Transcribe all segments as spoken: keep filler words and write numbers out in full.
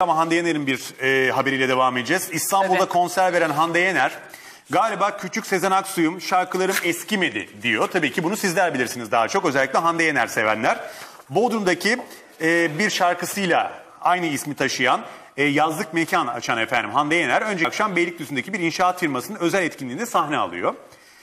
Ama Hande Yener'in bir e, haberiyle devam edeceğiz. İstanbul'da evet. konser veren Hande Yener galiba küçük Sezen Aksu'yum, şarkılarım eskimedi diyor. Tabii ki bunu sizler bilirsiniz daha çok, özellikle Hande Yener sevenler. Bodrum'daki e, bir şarkısıyla aynı ismi taşıyan e, yazlık mekan açan efendim Hande Yener önceki akşam Beylikdüzü'ndeki bir inşaat firmasının özel etkinliğinde sahne alıyor.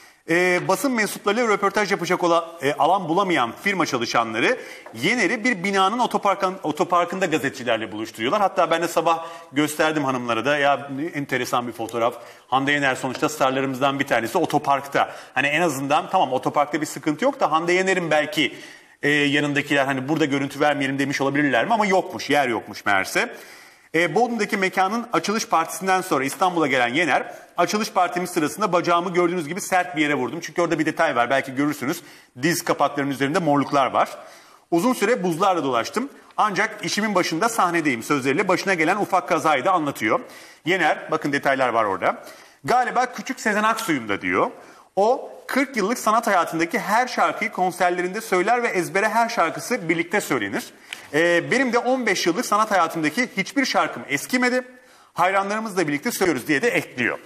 E, basın mensuplarıyla röportaj yapacak olan e, alan bulamayan firma çalışanları Yener'i bir binanın otoparkın, otoparkında gazetecilerle buluşturuyorlar. Hatta ben de sabah gösterdim hanımlara da, ya enteresan bir fotoğraf. Hande Yener sonuçta starlarımızdan bir tanesi otoparkta. Hani en azından tamam, otoparkta bir sıkıntı yok da Hande Yener'in belki e, yanındakiler hani burada görüntü vermeyelim demiş olabilirler mi, ama yokmuş, yer yokmuş meğerse. E, Bodrum'daki mekanın açılış partisinden sonra İstanbul'a gelen Yener, açılış partimiz sırasında bacağımı gördüğünüz gibi sert bir yere vurdum. Çünkü orada bir detay var, belki görürsünüz. Diz kapaklarının üzerinde morluklar var. Uzun süre buzlarla dolaştım. Ancak işimin başında sahnedeyim sözleriyle başına gelen ufak kazayı da anlatıyor. Yener, bakın detaylar var orada. Galiba küçük Sezen Aksu'yum da diyor. O kırk yıllık sanat hayatındaki her şarkıyı konserlerinde söyler ve ezbere her şarkısı birlikte söylenir. Ee, benim de on beş yıllık sanat hayatımdaki hiçbir şarkım eskimedi. Hayranlarımızla birlikte söylüyoruz diye de ekliyor.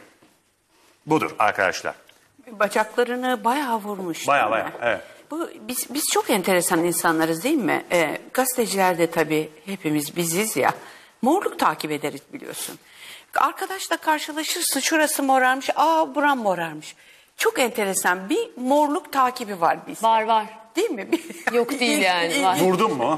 Budur arkadaşlar. Bacaklarını bayağı vurmuş. Bayağı bayağı, evet. Bu, biz, biz çok enteresan insanlarız değil mi? Ee, gazeteciler de tabii hepimiz biziz ya. Morluk takip ederiz biliyorsun. Arkadaşla karşılaşırsın, şurası morarmış, aa buram morarmış. Çok enteresan bir morluk takibi var bizde. Var var. Değil mi? Yok değil yani. Var. Vurdun mu?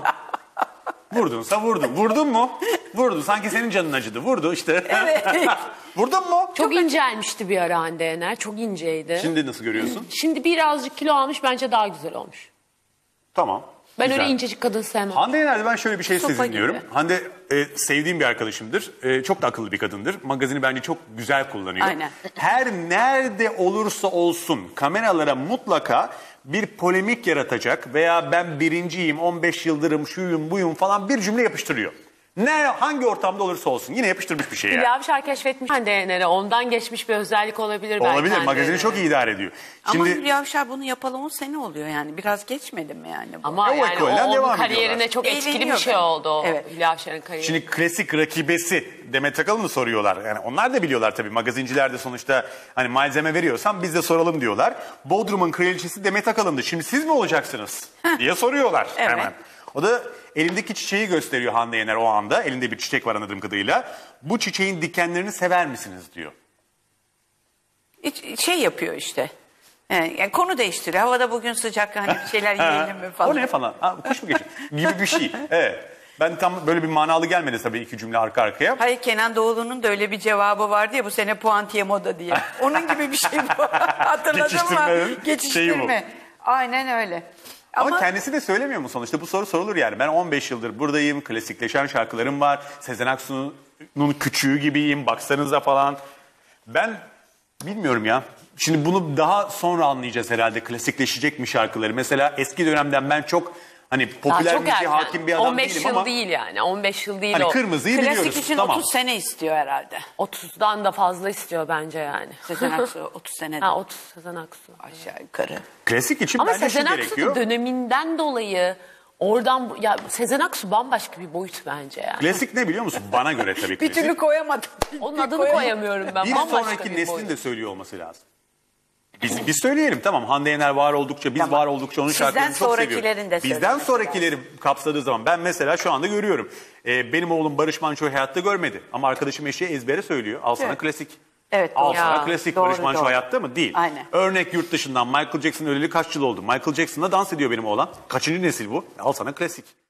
Vurdunsa vurdun. Vurdun mu? Vurdun. Sanki senin canın acıdı. Vurdu işte. Evet. Vurdun mu? Çok, Çok incelmişti bir ara Hande Yener. Çok inceydi. Şimdi nasıl görüyorsun? Şimdi birazcık kilo almış, bence daha güzel olmuş. Tamam. Ben güzel. öyle incecik kadın sevmem. Hande Yener'de ben şöyle bir şey Sopa sezinliyorum. gibi. Hande e, sevdiğim bir arkadaşımdır. E, çok da akıllı bir kadındır. Magazini bence çok güzel kullanıyor. Aynen. Her nerede olursa olsun kameralara mutlaka bir polemik yaratacak veya ben birinciyim, on beş yıldırım, şuyum, buyum falan bir cümle yapıştırıyor. Ne, hangi ortamda olursa olsun yine yapıştırmış bir şey yani. Hülya Avşar keşfetmiş Hande Yener'e. Ondan geçmiş bir özellik olabilir belki. Olabilir. Magazini çok iyi idare ediyor. Ama Şimdi, Hülya Avşar bunu yapalı on sene oluyor yani. Biraz geçmedi mi yani? Bu? Ama O yani o, ekolden onun devam kariyerine ediyorlar. çok etkili bir Eğleniyor şey ben. oldu o. Evet. Hülya Avşar'ın kariyeri. Şimdi klasik rakibesi Demet Akalın'ı soruyorlar. Yani onlar da biliyorlar tabii. Magazinciler de sonuçta hani malzeme veriyorsan biz de soralım diyorlar. Bodrum'un kraliçesi Demet Akalın'dı. Şimdi siz mi olacaksınız diye soruyorlar Evet. hemen. O da elindeki çiçeği gösteriyor Hande Yener o anda. Elinde bir çiçek var anladığım kadarıyla. Bu çiçeğin dikenlerini sever misiniz diyor. Şey yapıyor işte. Yani, yani konu değiştiriyor. Havada bugün sıcak, hani bir şeyler yiyelim mi falan. O ne falan? Ha, kuş mu geçiyor? Gibi bir şey. Evet. Ben tam böyle bir manalı gelmedi tabii iki cümle arka arkaya. Hayır, Kenan Doğulu'nun da öyle bir cevabı vardı ya, bu sene puantiye moda diye. Onun gibi bir şey bu. Hatırladın mı? Geçiştirmenin Geçiştirme. şeyi Aynen öyle. Ama, Ama kendisi de söylemiyor mu sonuçta? Bu soru sorulur yani. Ben on beş yıldır buradayım. Klasikleşen şarkılarım var. Sezen Aksu'nun küçüğü gibiyim. Baksanıza falan. Ben bilmiyorum ya. Şimdi bunu daha sonra anlayacağız herhalde. Klasikleşecek mi şarkıları? Mesela eski dönemden ben çok hani popüler müziğe hakim bir adam on beş değilim yıl ama. değil yani. on beş yıl değil Hani o. kırmızıyı klasik biliyoruz. için Tamam. otuz sene istiyor herhalde. otuzdan da fazla istiyor bence yani. Sezen Aksu otuz senede. Ha, otuz Sezen Aksu. Aşağı yukarı. Klasik için Ama bence şu Sezen gerekiyor. Aksu döneminden dolayı oradan bu- ya Sezen Aksu bambaşka bir boyut bence yani. Klasik ne biliyor musun? Bana göre tabii Bir klasik. türlü koyamadım. Onun Bir adını koyamadım. koyamıyorum ben. Bir Bambaşka sonraki bir neslin boyut. de söylüyor olması lazım. Biz, biz söyleyelim tamam. Hande Yener var oldukça, biz Tamam. var oldukça onun Sizden şarkılarını çok sonrakilerin seviyorum. de Bizden söylemesi sonrakileri kapsadığı zaman ben mesela şu anda görüyorum. Ee, benim oğlum Barış Manço'yu hayatta görmedi. Ama arkadaşım eşeği ezbere söylüyor. Al sana Evet. klasik. Evet, Al doğru. sana Ya, klasik. doğru, Barış Manço doğru. hayatta mı? Değil. Aynen. Örnek yurt dışından Michael Jackson öleli kaç yıl oldu? Michael Jackson'la dans ediyor benim oğlan. Kaçıncı nesil bu? Al sana klasik.